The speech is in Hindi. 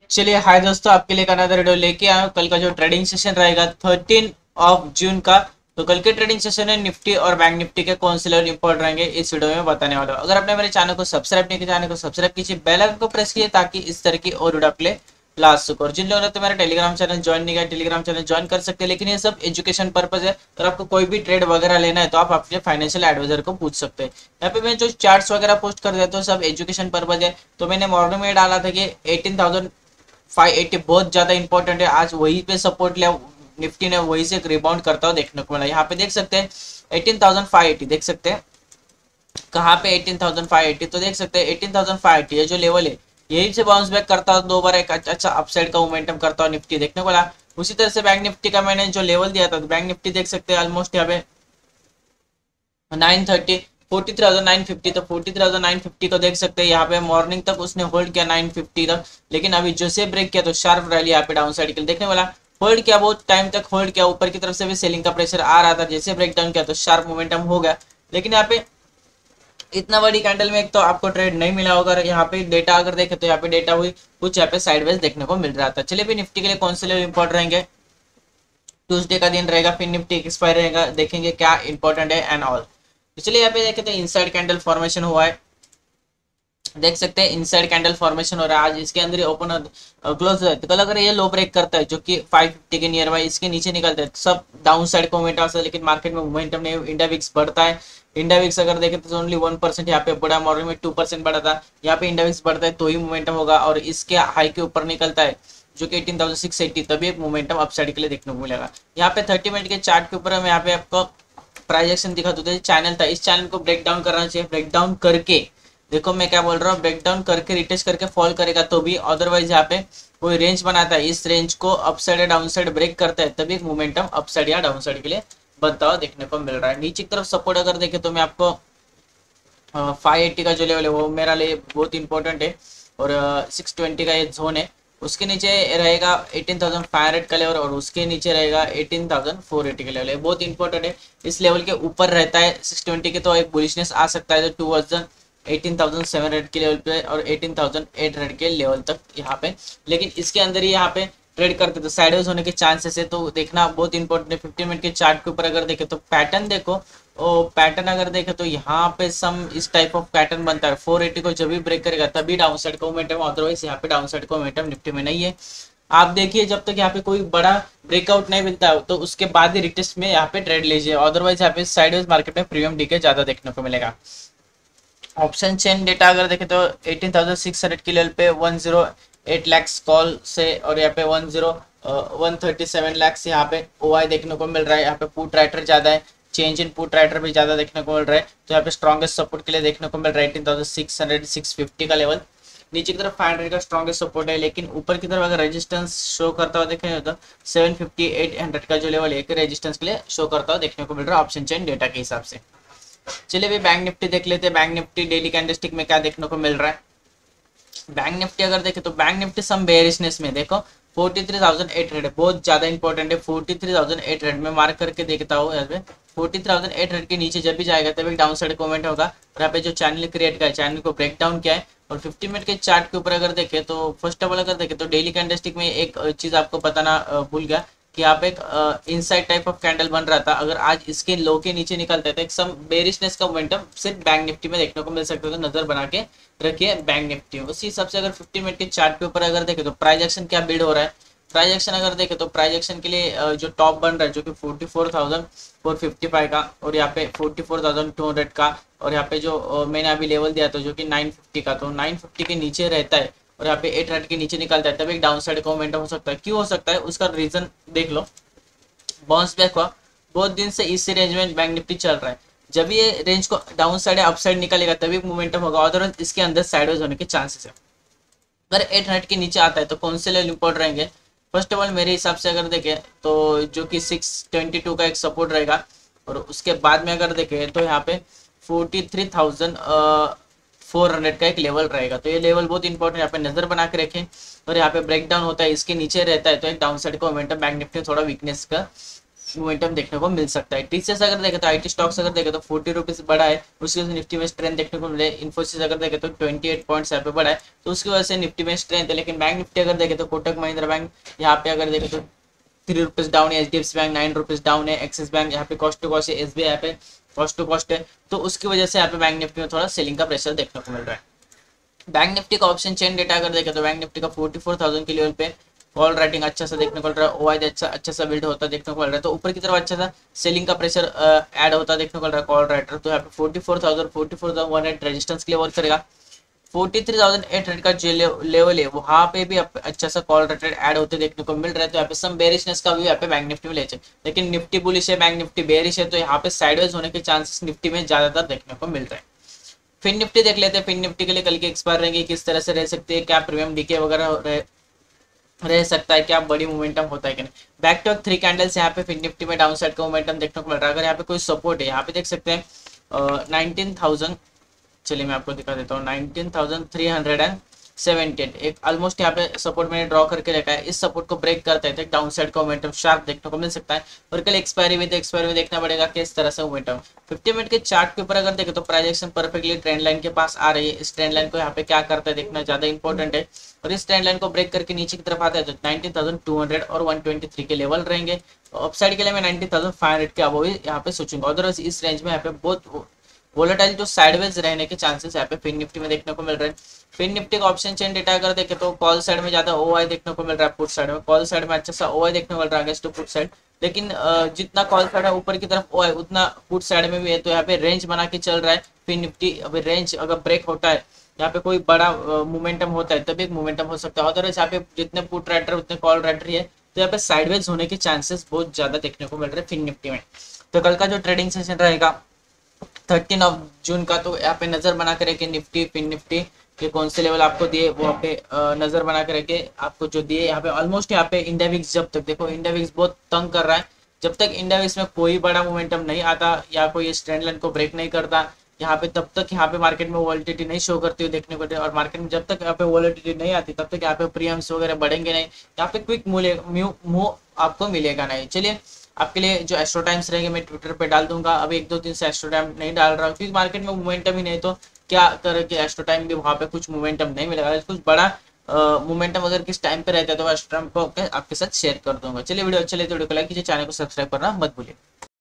चलिए हाय दोस्तों, आपके लिए एक अनदर वीडियो लेके आया हूं। कल का जो ट्रेडिंग सेशन रहेगा 13 जून का, तो कल के ट्रेडिंग सेशन में निफ्टी और बैंक निफ्टी के कौन से लेवल इंपॉर्टेंट रहेंगे इस वीडियो में बताने वाला हूं। अगर आपने मेरे चैनल को सब्सक्राइब नहीं किया, चैनल को सब्सक्राइब कीजिए, बेल आइकन को प्रेस कीजिए ताकि इस तरह की और वीडियो आपके ला सको। और जिन लोगों ने तो मेरा टेलीग्राम चैनल ज्वाइन नहीं किया, टेलीग्राम चैनल ज्वाइन कर सकते हैं, लेकिन ये सब एजुकेशन पर्पज है। अगर आपको कोई भी ट्रेड वगैरह लेना है तो आप अपने फाइनेंशियल एडवाइजर को पूछ सकते हैं। यहाँ पे मैं जो चार्ट्स वगैरह पोस्ट कर देता हूँ सब एजुकेशन पर्पज है। तो मैंने मॉर्निंग में डाला था कि 18,580 बहुत ज्यादा इंपॉर्टेंट है। आज वही पे सपोर्ट लिया निफ्टी ने, वही से एक रिबाउंड करता हुआ देखने को मिला। यहाँ पे देख सकते हैं 18,580, देख सकते हैं कहाँ पे 18,580, तो देख सकते हैं 18,580 ये जो लेवल है यही से बाउंस बैक करता हुआ दो बार एक अच्छा अपसाइड का मोमेंटम करता हुआ निफ्टी देखने को मिला। उसी तरह से बैंक निफ्टी का मैंने जो लेवल दिया था, तो बैंक निफ्टी देख सकते हैं ऑलमोस्ट यहाँ पे 930 43,950, तो 43,950 को देख सकते हैं यहाँ पे मॉर्निंग तक उसने होल्ड किया 950 तक, लेकिन अभी जो से ब्रेक किया तो शार्प रैली यहाँ पे डाउन साइड के लिए देखने वाला। होल्ड किया, बहुत टाइम तक होल्ड किया, ऊपर की तरफ से भी सेलिंग का प्रेशर आ रहा था, जैसे ब्रेक डाउन किया तो शार्प मोमेंटम हो गया। लेकिन यहाँ पे इतना बड़ी कैंडल में एक तो आपको ट्रेड नहीं मिला होगा। यहाँ पे डेटा अगर देखे तो यहाँ पे डेटा हुई कुछ यहाँ पे साइडवेज देखने को मिल रहा था। चलिए भी निफ्टी के लिए कौन से लेवल इंपॉर्टेंट रहेंगे, ट्यूसडे का दिन रहेगा, फिर निफ्टी एक्सपायर रहेगा, देखेंगे क्या इंपॉर्टेंट है एंड ऑल। तो चलिए यहाँ पे देखें तो इनसाइड कैंडल फॉर्मेशन हुआ है, देख सकते हैं इनसाइड कैंडल फॉर्मेशन हो रहा है। आज इसके अंदर ही ओपन क्लोज है, तो कल अगर ये लो ब्रेक करता है जो कि 550 के नियर बाय इसके नीचे निकलता है तो सब डाउन साइड को मोमेंटम आता है, लेकिन मार्केट में मोमेंटम नहीं। इंडिया विक्स बढ़ता है, इंडिया विक्स अगर देखें तो ओनली 1% यहाँ पे बढ़ा, मॉर्निंग में 2% बढ़ा था। यहाँ पे इंडिया विक्स बढ़ता है तो ही मोमेंटम होगा, और इसके हाई के ऊपर निकलता है जो कि 18,680, तभी एक मोमेंटम अपसाइड के लिए देखने को मिलेगा। यहाँ पे 30 मिनट के चार्ट के ऊपर हम यहाँ पे आपको प्राइस एक्शन दिखा दो। चैनल था, इस चैनल को ब्रेक डाउन करना चाहिए, ब्रेक डाउन करके देखो मैं क्या बोल रहा हूँ, ब्रेक डाउन करके रिटेस्ट करके फॉल करेगा तो भी, अदरवाइज यहाँ पे कोई रेंज बनाता है, इस रेंज को अपसाइड या डाउन साइड ब्रेक करता है तभी एक मोमेंटम अपसाइड या डाउन साइड के लिए बनता हुआ देखने को मिल रहा है। नीचे की तरफ सपोर्ट अगर देखे तो मैं आपको 580 का जो लेवल है वो मेरा लिए बहुत इंपॉर्टेंट है, और 620 का ये जोन है। उसके नीचे रहेगा 18,500 का लेवल, और उसके नीचे रहेगा 18,480 का लेवल है, बहुत इंपॉर्टेंट है। इस लेवल के ऊपर रहता है 620 के तो एक बुलिशनेस आ सकता है टूवर्ड्स 18,700 के लेवल पे और 18,800 के लेवल तक यहाँ पे, लेकिन इसके अंदर ही यहाँ पे ट्रेड करते तो साइडवेज होने के चांसेस है, तो देखना बहुत इंपॉर्टेंट है। 15 मिनट के चार्ट के ऊपर अगर देखे तो पैटर्न देखो, और पैटर्न अगर देखे तो यहाँ पे सम इस टाइप ऑफ पैटर्न बनता है। 480 को जब भी ब्रेक करेगा तभी डाउन साइड का मोमेंटम, अदरवाइज यहाँ पे डाउन साइड का मोमेंटम निफ्टी में नहीं है। आप देखिए जब तक यहाँ पे कोई बड़ा ब्रेकआउट नहीं मिलता है तो उसके बाद ही रिटेस्ट में यहाँ पे ट्रेड लीजिए, अदरवाइज यहाँ पे साइडवेज मार्केट में प्रीमियम डीके ज्यादा देखने को मिलेगा। ऑप्शन चेन डेटा अगर देखें तो 18,600 के लेवल पे 108 लैक्स कॉल से, और यहाँ पे 137 लैक्स यहाँ पे ओआई देखने को मिल रहा है। यहाँ पे पुट राइटर ज्यादा है, चेंज इन पुट राइटर भी ज्यादा देखने को मिल रहा है, तो यहाँ पे स्ट्रॉन्गेस्ट सपोर्ट के लिए देखने को मिल रहा है 18,600 650 का लेवल। नीचे की तरफ 500 का स्ट्रॉन्गेस्ट सपोर्ट है, लेकिन ऊपर की तरफ अगर रेजिस्टेंस शो करता हुआ देखें तो 750 800 का जो लेवल है रेजिस्टेंस के लिए शो करता हुआ देखने को मिल रहा है ऑप्शन चेन डेटा के हिसाब से। चलिए भी बैंक निफ्टी देख लेते हैं, बैंक निफ्टी डेली कैंडलस्टिक में क्या देखने को मिल रहा है। बैंक निफ्टी अगर देखे तो बैंक निफ्टी सम बेरिशनेस में देखो 43,800 बहुत ज्यादा इंपॉर्टेंट है। 43,800 में मार्क करके देखता हूँ, यहाँ पे 43,800 के नीचे जब भी जाएगा तभी डाउन साइड कमेंट होगा। और यहाँ पे जो चैनल क्रिएट किया है, चैनल को ब्रेक डाउन किया है। और 50 मिनट के चार्ट के ऊपर अगर देखे तो फर्स्ट ऑफ ऑल अगर देखे तो डेली कैंडलस्टिक में एक चीज आपको बताना भूल गया कि यहाँ पे एक इनसाइड टाइप ऑफ कैंडल बन रहा था। अगर आज इसके लो के नीचे निकलता है तो एक सम बेरिशनेस का मोमेंटम सिर्फ बैंक निफ्टी में देखने को मिल सकता है, तो नजर बना के रखिए बैंक निफ्टी। उसी हिसाब से अगर 15 मिनट के चार्ट के ऊपर अगर देखे तो प्राइस एक्शन क्या बिल्ड हो रहा है। प्राइस एक्शन अगर देखे तो प्राइस एक्शन के लिए जो टॉप बन रहा है जो कि 44,455 का, और यहाँ पे 44,200 का, और यहाँ पे जो मैंने अभी लेवल दिया था जो कि 950 का, तो 950 के नीचे रहता है और यहाँ पे 800 के नीचे निकलता है तब एक डाउन साइड का मोमेंटम हो सकता है। क्यों हो सकता है उसका रीजन देख लो, बाउंस बैक हुआ बहुत दिन से इस रेंज में बैंक निफ्टी चल रहा है, जब ये रेंज को डाउन साइड या अप साइड निकलेगा तभी मोमेंटम होगा, अदरवाइज इसके अंदर साइडवेज होने के चांसेस है। अगर 800 के नीचे आता है तो कौन से लेवल इंपॉर्टेंट रहेंगे। फर्स्ट ऑफ ऑल मेरे हिसाब से अगर देखें तो जो कि 622 का एक सपोर्ट रहेगा, और उसके बाद में अगर देखें तो यहाँ पे 43,400 का एक लेवल रहेगा, तो ये लेवल बहुत इंपॉर्टेंट यहाँ पे नजर बना के रखें। और यहाँ पे ब्रेक डाउन होता है, इसके नीचे रहता है तो एक डाउन साइड का मोमेंटम बैंक निफ्टी थोड़ा वीकनेस का मोमेंटम देखने को मिल सकता है। टीसीएस अगर देखे तो आईटी स्टॉक्स अगर देखे तो 40 रुपीज बढ़ा है, उसकी वजह से निफ्टी में स्ट्रेंथ देखने को मिले। इन्फोसिस अगर देखे तो 28 पॉइंट्स यहाँ पे बढ़ा है, तो उसकी वजह से निफ्टी में स्ट्रेंथ है। लेकिन बैंक निफ्टी अगर देखे तो कोटक महिंद्रा बैंक यहाँ पे अगर देखे तो 3 रुपीज डाउन है, एचडीएफसी बैंक 9 रुपीज डाउन है, एक्सिस बैंक यहाँ पे कॉस्ट टू कॉस्ट है, एसबीआई यहाँ पे कॉस्ट टू कॉस्ट है, तो उसकी वजह से यहाँ पे बैंक निफ्टी में थोड़ा सेलिंग का प्रेशर देखने को मिल रहा है। बैंक निफ्टी का ऑप्शन चेन डेटा अगर देखें तो बैंक निफ्टी का 44,000 के लेवल पे कॉल राइटिंग अच्छा सा देखने को मिल रहा है, ओआई अच्छा सा बिल्ड होता देखने को मिल रहा है, तो ऊपर की तरफ अच्छा सा सेलिंग का प्रेशर ऐड होता देखने को मिल रहा है कॉल राइटर। तो यहाँ पे 44,100 रेजिस्टेंस के लिए वर्क करेगा। 43,800 का जो लेवल है वहाँ पे भी अच्छा सा कॉल राइटर ऐड होते देखने को मिल रहा है, तो यहाँ पे सम बेरिशनेस का भी यहाँ पे बैंक निफ्टी में ले जाए। लेकिन निफ्टी बुलिश है, बैंक निफ्टी बेरिश है, तो यहाँ पे साइडवेज होने के चांसेस निफ्टी में ज्यादातर देखने को मिल रहे हैं। फिन निफ्टी देख लेते हैं, फिन निफ्टी के लिए कल की एक्सपायर रहेंगे, किस तरह से रह सकती है, क्या प्रीमियम डीके वगैरह रह सकता है, क्या बड़ी मोमेंटम होता है कि नहीं। बैक टू 3 कैंडल्स यहाँ पे फिन निफ्टी में डाउन साइड का मोमेंटम देखने को मिल रहा है। अगर यहाँ पे कोई सपोर्ट है, यहाँ पे देख सकते हैं 19,000, चलिए मैं आपको दिखा देता हूँ, 19,378 एक ऑलमोस्ट यहाँ पे सपोर्ट मैंने ड्रॉ करके रखा है। इस सपोर्ट को ब्रेक करते हैं तो डाउन साइड का मोमेंटम शार्प देखने को मिल सकता है। और कल एक्सपायरी में देखना पड़ेगा किस तरह से मोमेंटम। 50 मिनट के चार्ट के ऊपर अगर देखें तो प्राइजेक्शन परफेक्टली ट्रेंड लाइन के पास आ रही है। इस ट्रेंड लाइन को यहाँ पे क्या करता है देखना ज्यादा इंपॉर्टेंट है। और इस ट्रेंड लाइन को ब्रेक करके नीचे की तरफ आता है तो 19,200 और 123 के लेवल रहेंगे। अपसाइड के लिए मैं 19,500 के अबव यहाँ पे सोचूंगा। अदरवाइज इस रेंज में यहाँ पे बहुत वोलेटाइल जो साइडवेज रहने के चांसेस यहाँ पे फिन निफ्टी में देखने को मिल रहे हैं। फिन निफ्टी का ऑप्शन चेन डेटा अगर देखें तो कॉल साइड में ज्यादा ओआई देखने को मिल रहा है, पुट साइड में कॉल साइड में अच्छा सा ओआई देखने को मिल रहा है टू पुट साइड। लेकिन जितना कॉल साइड है ऊपर की तरफ ओआई उतना पुट साइड में भी है, तो यहाँ पे रेंज बना के चल रहा है फिन निफ्टी। अभी रेंज अगर ब्रेक होता है, यहाँ पे कोई बड़ा मोमेंटम होता है तभी एक मोमेंटम हो सकता है। अदरवाइज यहाँ पे जितने पुट राइटर उतने कॉल राइटर है, तो यहाँ पे साइडवेज होने के चांसेस बहुत ज्यादा देखने को मिल रहे हैं फिन निफ्टी में। तो कल का जो ट्रेडिंग सेशन रहेगा 13 जून का, तो यहाँ पे नजर बना कर रखे निफ्टी फिन निफ्टी के कौन से लेवल आपको दिए वो यहाँ पे नजर बना कर रखे आपको जो दिए। यहाँ पे ऑलमोस्ट यहाँ पे इंडिया विक्स जब तक देखो इंडिया विक्स बहुत तंग कर रहा है, जब तक इंडिया विक्स में कोई बड़ा मोमेंटम नहीं आता या कोई इस ट्रेंड लाइन को ब्रेक नहीं करता यहाँ पे, तब तक यहाँ पे मार्केट में वॉलिटिलिटी नहीं शो करती हुई देखने को। और मार्केट में जब तक यहाँ पे वॉलिटिलिटी नहीं आती तब तक यहाँ पे प्रीमियम्स वगैरह बढ़ेंगे नहीं, यहाँ पे क्विक मूव आपको मिलेगा नहीं। चलिए आपके लिए जो एस्ट्रो टाइम्स रहेंगे मैं ट्विटर पे डाल दूंगा। अभी 1-2 दिन से एस्ट्रो टाइम नहीं डाल रहा हूँ क्योंकि मार्केट में मोमेंटम ही नहीं, तो क्या करे कि एस्ट्रो टाइम भी वहाँ पे कुछ मोमेंटम नहीं मिलेगा। कुछ बड़ा मोमेंटम अगर किस टाइम पे रहता है तो एस्ट्रो टाइम को आपके साथ शेयर कर दूंगा। चलिए वीडियो अच्छे लगे तो वीडियो को लाइक कीजिए, चैनल को सब्सक्राइब करना मत भूलिए।